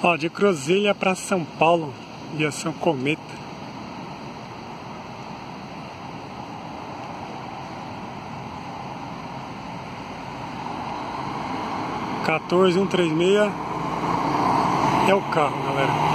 Ó, de Cruzilha para São Paulo, viação Cometa. (14136) é o carro, galera.